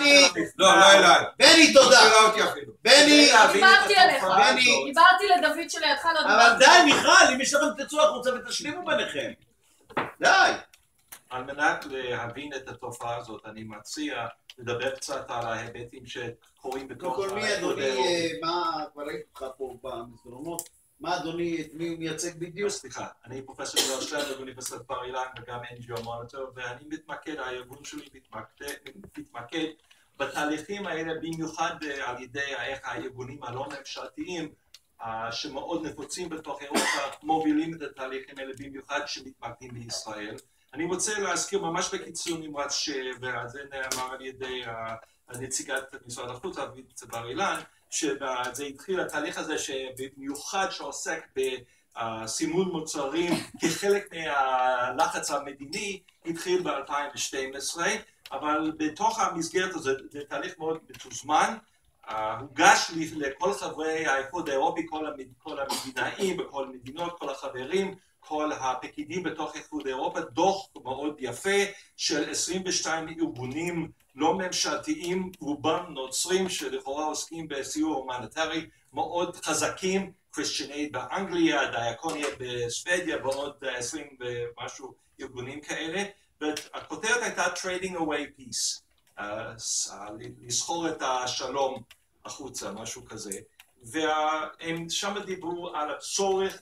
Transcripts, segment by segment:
בני, לא, לא אליי. בני, תודה. בני, דיברתי עליך. דיברתי לדוד שלידך, לא דיברתי. אבל די, מיכל, אם יש לכם תצאו החוצה ותשלימו ביניכם. די. על מנת להבין את התופעה הזאת, אני מציע לדבר קצת על ההיבטים שקורים בתוך קודם כל, מי אדוני, מה, כבר ראיתי אותך פה במסדרונות, מה אדוני, את מי הוא מייצג בדיוק? סליחה, אני פרופסור ליאור שלר באוניברסיטת בר אילן וגם NGO מוניטור, ואני מתמקד, הארגון שלי מתמקד בתהליכים האלה, במיוחד על ידי איך הארגונים הלא ממשלתיים שמאוד נפוצים בתוך אירופה מובילים את התהליכים האלה, במיוחד שמתמקדים בישראל. אני רוצה להזכיר ממש בקיצור נמרץ, וזה נאמר על ידי הנציגת משרד החוץ, אביב בר אילן, שזה התחיל התהליך הזה שבמיוחד שעוסק בסימון מוצרים כחלק מהלחץ המדיני, התחיל ב-2012, אבל בתוך המסגרת הזאת זה תהליך מאוד מתוזמן, הוגש לכל חברי האיחוד האירופי, כל המדינאים בכל מדינות, כל החברים, כל הפקידים בתוך איחוד אירופה, דוח מאוד יפה של 22 ארגונים לא ממשלתיים, רובם נוצרים שלכאורה עוסקים בסיוע הומניטרי מאוד חזקים, Christian Aid באנגליה, דיאקוניה בסוודיה ועוד 20 ומשהו ארגונים כאלה, והכותרת הייתה Trading Away Peace, לסחור את השלום החוצה, משהו כזה. והם שם דיברו על הצורך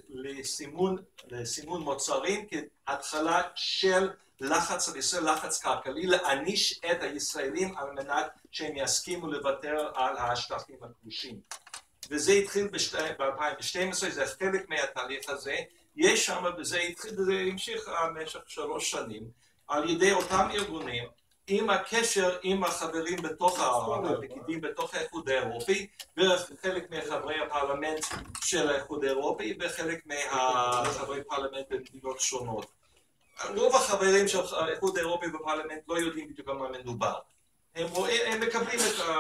לסימון מוצרים כהתחלה של לחץ על ישראל, לחץ כלכלי, להעניש את הישראלים על מנת שהם יסכימו לוותר על השטחים הכבושים. וזה התחיל ב-2012, זה חלק מהתהליך הזה, יש שם, וזה המשיך במשך 3 שנים, על ידי אותם ארגונים, עם הקשר עם החברים בתוך הפקידים בתוך האיחוד האירופי וחלק מחברי הפרלמנט של האיחוד האירופי וחלק מחברי פרלמנט במדינות שונות. רוב החברים של האיחוד האירופי בפרלמנט לא יודעים בדיוק על מה מדובר. הם מקבלים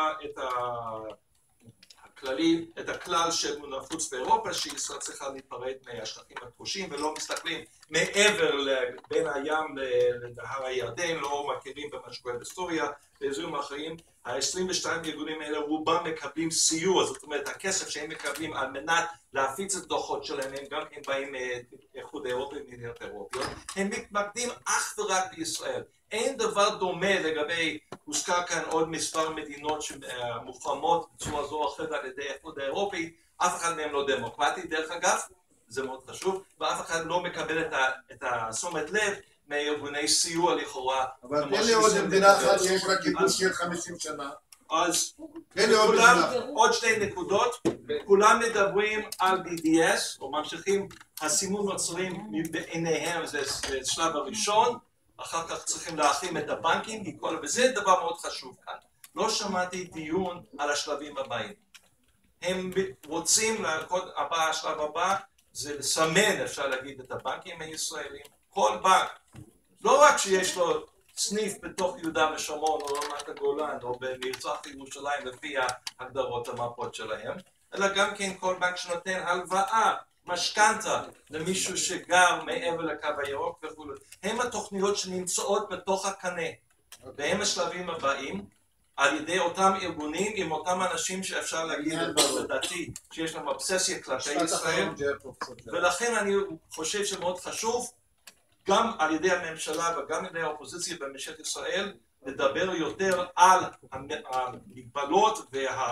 את הכלל שנפוץ באירופה שישראל צריכה להיפרד מהשטחים הכבושים ולא מסתכלים מעבר בין הים לנהר הירדן, לא מכירים במה שקורה בסוריה באזורים אחרים. ה-22 ארגונים האלה רובם מקבלים סיוע, זאת אומרת הכסף שהם מקבלים על מנת להפיץ את דוחות שלהם, הם גם כן באים מאיחוד האירופי ומדינות אירופיות, הם מתמקדים אך ורק בישראל. אין דבר דומה לגבי, הוזכר כאן עוד מספר מדינות שמוחרמות בצורה זו או אחרת על ידי האיחוד האירופי, אף אחד מהם לא דמוקרטי דרך אגב, זה מאוד חשוב, ואף אחד לא מקבל את התשומת לב מארגוני סיוע לכאורה. אבל תן לי עוד מדינה אחת שיש לה כיבוש של 50 שנה. אז עוד 2 נקודות, כולם מדברים על BDS, או ממשיכים הסימון מוצרים בעיניהם, זה שלב הראשון, אחר כך צריכים להכין את הבנקים, וזה דבר מאוד חשוב כאן. לא שמעתי דיון על השלבים הבאים. הם רוצים, השלב הבא זה לסמן, אפשר להגיד, את הבנקים הישראלים. כל בנק, לא רק שיש לו סניף בתוך יהודה ושומרון או רמת הגולן או במרצח ירושלים לפי ההגדרות המפות שלהם, אלא גם כן כל בנק שנותן הלוואה, משכנתה למישהו שגר מעבר לקו הירוק וכו'. הם התוכניות שנמצאות בתוך הקנה, והם השלבים הבאים על ידי אותם ארגונים עם אותם אנשים שאפשר להגיד לדעתי שיש להם אובססיה כלפי ישראל, ולכן אני חושב שמאוד חשוב גם על ידי הממשלה וגם על ידי האופוזיציה בממשלת ישראל לדבר יותר על המגבלות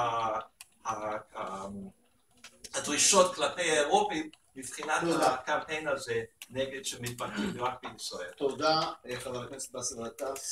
והדרישות כלפי האירופים מבחינת הקמפיין הזה נגד שמתמקדים רק בישראל. תודה, חבר הכנסת באסל גטאס.